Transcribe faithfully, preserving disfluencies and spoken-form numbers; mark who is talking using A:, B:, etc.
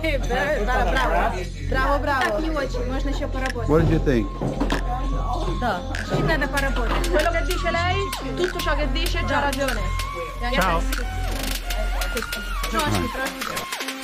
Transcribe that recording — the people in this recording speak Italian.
A: Bravo, bravo, bravo. Не очень, можно еще поработать.
B: What did you think?
A: Да. Ci da pоработать. Quello che dice lei, tutto ciò che dice, c'ha ragione.
C: Ciao.
A: No, sì,